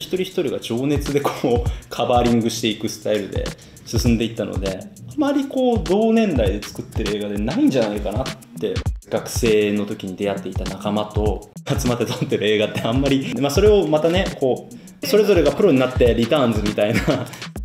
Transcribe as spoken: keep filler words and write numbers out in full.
一人一人が情熱でこうカバーリングしていくスタイルで進んでいったので、あまりこう同年代で作ってる映画でないんじゃないかなって。学生の時に出会っていた仲間と集まって撮ってる映画ってあんまり、まあ、それをまたねこうそれぞれがプロになってリターンズみたいな